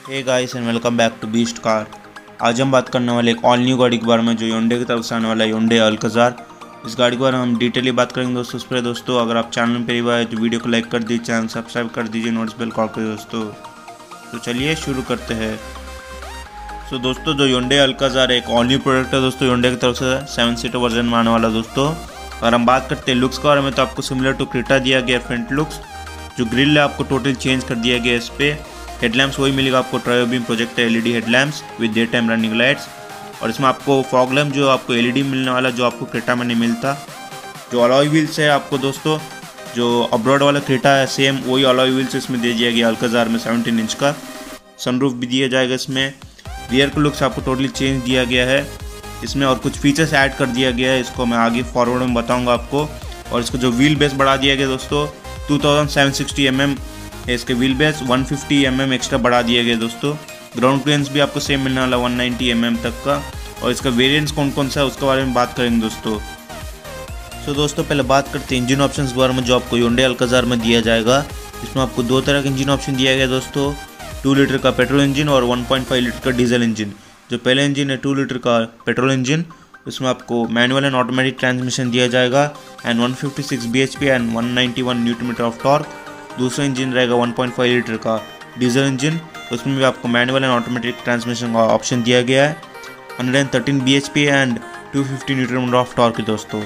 Hey guys and welcome back to Beast Car. आज हम बात करने वाले एक ऑल न्यू गाड़ी के बारे में जो Hyundai की तरफ से आने वाला है, Hyundai अल्काज़ार। इस गाड़ी के बारे में हम डिटेली बात करेंगे दोस्तों। उस पर दोस्तों अगर आप चैनल में पहली बार है तो वीडियो को लाइक कर दीजिए, चैनल सब्सक्राइब कर दीजिए, नोटिस बेल कॉल करिए दोस्तों। तो चलिए शुरू करते हैं। तो दोस्तों जो Hyundai अल्काज़ार एक ऑल न्यू प्रोडक्ट है दोस्तों, Hyundai की तरफ से 7 सीटर वर्जन में आने वाला दोस्तों। अगर हम बात करते हैं लुक्स के बारे में तो आपको सिमिलर टू क्रेटा दिया गया फ्रंट लुक्स। जो ग्रिल है आपको टोटल चेंज कर दिया गया। इस पर हेडलैम्प्स वही मिलेगा आपको, trio beam projector LED headlamps with day time running lights. और इसमें आपको फॉग लैम्प जो आपको एलईडी मिलने वाला, जो आपको क्रेटा में नहीं मिलता। जो अलॉय व्हील्स है आपको दोस्तों, जो अब्रॉड वाला क्रेटा है सेम वही अलॉय व्हील्स इसमें दे दिया गया अल्काज़ार में। 17 इंच का सनरूफ भी दिया जाएगा इसमें। रियर का लुक्स आपको टोटली चेंज दिया गया है इसमें, और कुछ फीचर्स ऐड कर दिया गया है। इसको मैं आगे फॉरवर्ड में बताऊँगा आपको। और इसको जो व्हील बेस बढ़ा दिया गया दोस्तों, 2760 mm है इसके व्हील बेस, 150 mm एक्स्ट्रा बढ़ा दिया गया दोस्तों। ग्राउंड क्लियरेंस भी आपको सेम मिलने वाला 190 mm तक का। और इसका वेरिएंट्स कौन कौन सा है उसके बारे में बात करेंगे दोस्तों। तो दोस्तों पहले बात करते हैं इंजन ऑप्शंस के बारे में जो आपको Hyundai अल्काज़ार में दिया जाएगा। इसमें आपको दो तरह का इंजन ऑप्शन दिया गया दोस्तों, 2 लीटर का पेट्रोल इंजन और 1.5 लीटर का डीजल इंजन। जो पहले इंजन है 2 लीटर का पेट्रोल इंजन, उसमें आपको मैनुअल एंड ऑटोमेटिक ट्रांसमिशन दिया जाएगा and 156 bhp and 191 Nm of torque. दूसरा इंजन रहेगा 1.5 लीटर का डीजल इंजन, उसमें भी आपको मैनुअल एंड ऑटोमेटिक ट्रांसमिशन का ऑप्शन दिया गया है, 113 bhp and 250 Nm of torque दोस्तों।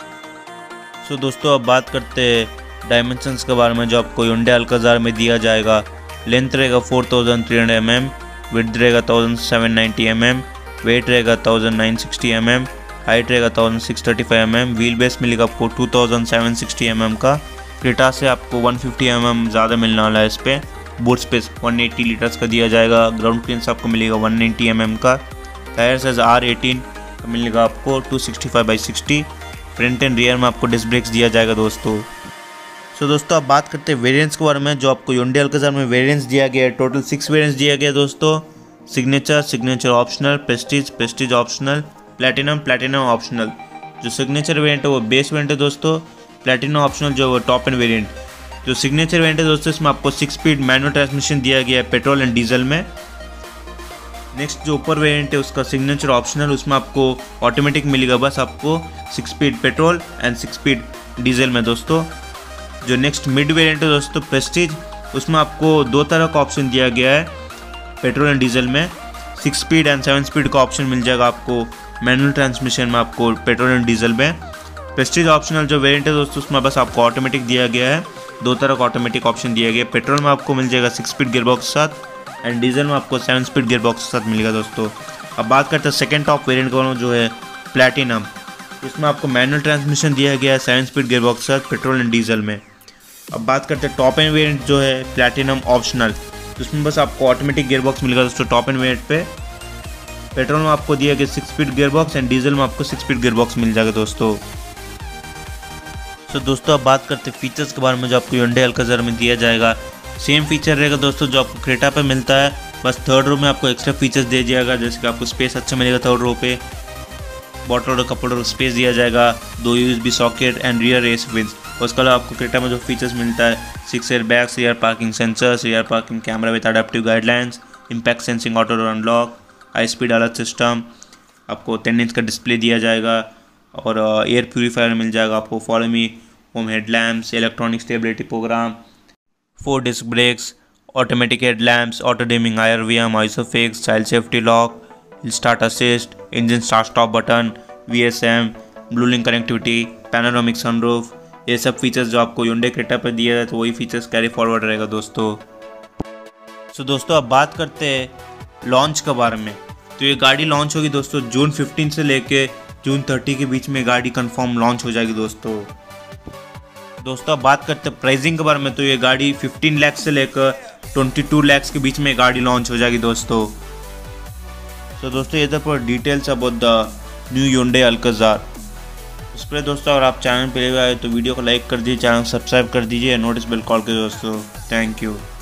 सो दोस्तों अब बात करते हैं डायमेंशंस के बारे में जो आपको Hyundai अल्काज़ार में दिया जाएगा। लेंथ रहेगा 4300 mm, विड्थ रहेगा 1790 mm, वेट रहेगा 1960 mm, हाइट रहेगा 1635 mm। व्हील बेस मिलेगा आपको 2760 mm का। क्रेटा से आपको 150 mm ज़्यादा मिलने वाला है इस पर। बूट स्पेस 180 लीटर्स का दिया जाएगा। ग्राउंड क्लियरेंस आपको मिलेगा 190 mm का। टायर साइज R18 का मिलेगा आपको 265/60। फ्रंट एंड रियर में आपको डिस्क ब्रेक्स दिया जाएगा दोस्तों। सो दोस्तों अब बात करते हैं वेरिएंट्स के बारे में जो आपको Hyundai अल्काज़ार में वेरिएंट्स दिया गया है। टोटल 6 वेरिएंट्स दिया गया दोस्तों। Signature optional, prestige optional, platinum optional. जो सिग्नेचर वेरिएंट है वो बेस वेरिएंट है दोस्तों। प्लैटिनम ऑप्शनल जो वो टॉप एंड वेरिएंट। जो सिग्नेचर वेरिएंट है दोस्तों, इसमें आपको 6 स्पीड मैनुअल ट्रांसमिशन दिया गया है पेट्रोल एंड डीजल में। नेक्स्ट जो ऊपर वेरिएंट है उसका सिग्नेचर ऑप्शनल, उसमें आपको ऑटोमेटिक मिलेगा बस आपको 6 speed petrol and 6 speed diesel में दोस्तों। जो नेक्स्ट मिड वेरिएंट है दोस्तों प्रेस्टीज, उसमें आपको दो तरह का ऑप्शन दिया गया है पेट्रोल एंड डीजल में। 6 स्पीड एंड 7 स्पीड का ऑप्शन मिल जाएगा आपको मैनुअल ट्रांसमिशन में आपको पेट्रोल एंड डीजल में। प्रेस्टीज ऑप्शनल जो वेरिएंट है दोस्तों, उसमें बस आपको ऑटोमेटिक दिया गया है, दो तरह का ऑटोमेटिक ऑप्शन दिया गया है। पेट्रोल में आपको मिल जाएगा 6 स्पीड गियरबॉक्स के साथ एंड डीजल में आपको 7 स्पीड गियरबॉक्स के साथ मिलेगा दोस्तों। अब बात करते हैं सेकेंड टॉप वेरिएंट का जो है प्लैटिनम। इसमें आपको मैनुअल ट्रांसमिशन दिया गया है 7 स्पीड गियरबॉक्स के साथ पेट्रोल एंड डीजल में। अब बात करते हैं टॉप एंड वेरिएंट जो है प्लैटिनम ऑप्शनल, जिसमें बस आपको ऑटोमेटिक गियरबॉक्स मिलेगा दोस्तों टॉप एंड वेरिएंट पे। पेट्रोल में आपको दिया गया 6 स्पीड गियरबॉक्स एंड डीजल में आपको 6 स्पीड गियरबॉक्स मिल जाएगा दोस्तों। तो दोस्तों अब बात करते हैं फीचर्स के बारे में जो आपको Hyundai अल्काज़ार में दिया जाएगा। सेम फीचर रहेगा दोस्तों जो आपको क्रेटा पे मिलता है, बस थर्ड रो में आपको एक्स्ट्रा फीचर्स दे दिया जाएगा, जैसे कि आपको स्पेस अच्छा मिलेगा थर्ड रो पे। बॉटल और कप होल्डर स्पेस दिया जाएगा, 2 USB socket and rear AC vents. उसके अलावा आपको क्रेटा में जो फीचर्स मिलता है 6 air bags, rear parking sensors, rear parking camera with adaptive guidelines, impact sensing auto door unlock, high speed alert system, आपको 10 इंच का डिस्प्ले दिया जाएगा और एयर प्यूरीफायर मिल जाएगा आपको। Follow me home headlamps, electronic stability program, 4 disc brakes, automatic headlamps, auto dimming IRVM, isofix, child safety lock, start assist, engine start stop button, VSM, blue link connectivity, panoramic sunroof. ये सब features जो आपको Hyundai Creta पर दिया है तो वही features carry forward रहेगा दोस्तों। सो दोस्तों अब बात करते हैं लॉन्च के बारे में। तो ये गाड़ी लॉन्च होगी दोस्तों जून 15 से लेके जून 30 के बीच में गाड़ी कंफर्म लॉन्च हो जाएगी दोस्तों। अब बात करते हैं प्राइसिंग के बारे में। तो ये गाड़ी 15 लाख से लेकर 22 लाख के बीच में गाड़ी लॉन्च हो जाएगी दोस्तों। तो दोस्तों ये तो details about the new Hyundai Alcazar. उस पर दोस्तों अगर आप चैनल पे आए तो वीडियो को लाइक कर दीजिए, चैनल सब्सक्राइब कर दीजिए, नोटिस बेल कॉल कीजिए दोस्तों। Thank you.